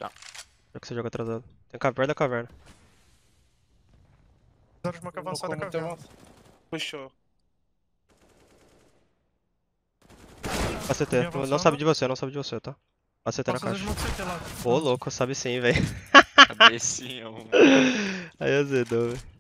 Tá. Já que você joga atrasado. Tem perto da caverna. Precisamos de uma avançada Como caverna. Puxou. ACT. Linha Não avançada. sabe de você, não sabe de você, tá? ACT na Posso fazer caixa. smoke CT lá. Ô, louco, sabe sim, velho. Cabecinha, mano. Aí azedou, velho.